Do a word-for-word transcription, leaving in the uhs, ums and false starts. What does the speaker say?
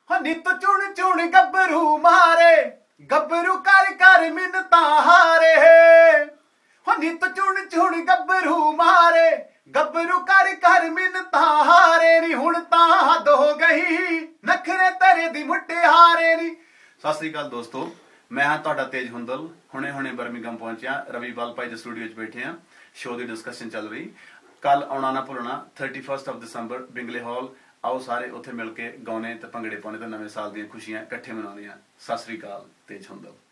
ਹੋ ਨਿੱਤ ਚੁਣ ਚੁਣ ਗੱਭਰੂ ਮਾਰੇ, ਗੱਭਰੂ ਕਰ ਕਰ ਮਿੰਨਤਾਂ ਹਾਰੇ। ਹੋ ਨਿੱਤ ਚੁਣ ਚੁਣ ਗੱਭਰੂ ਮਾਰੇ, ਗੱਭਰੂ ਕਰ ਕਰ ਮਿੰਨਤਾਂ ਹਾਰੇ ਨੀ। ਹੁਣ ਤਾਂ ਹੱਦ ਹੋ ਗਈ ਨਖਰੇ ਤੇਰੇ ਦੀ ਮੁਟਿਆਰੇ ਨੀ। ਸਤਿ ਸ੍ਰੀ ਅਕਾਲ ਦੋਸਤੋ, ਮੈਂ ਹਾਂ ਤੁਹਾਡਾ ਤੇਜ ਹੁੰਦਲ। ਹੁਣੇ ਹੁਣੇ ਬਰਮਿੰਘਮ ਪਹੁੰਚਿਆ, ਰਵੀ ਬਾਲ ਭਾਈ ਦੇ ਸਟੂਡੀਓ 'ਚ ਬੈਠੇ ਹਾਂ। ਸ਼ੋਅ ਦੀ ਡਿਸਕਸ਼ਨ ਚੱਲ ਰਹੀ। ਕੱਲ ਆਉਣਾ ਨਾ ਭੁੱਲਣਾ, thirty first of December Bingley Hall. ਆਓ ਸਾਰੇ ਉੱਥੇ ਮਿਲ ਕੇ ਗਾਉਣੇ ਤੇ ਭੰਗੜੇ ਪਾਉਣੇ ਤੇ ਨਵੇਂ ਸਾਲ ਦੀਆਂ ਖੁਸ਼ੀਆਂ ਇਕੱਠੇ ਮਨਾਉਣੀਆਂ। ਸਤਿ ਸ੍ਰੀ ਅਕਾਲ, ਤੇਜ ਹੁੰਦਲ।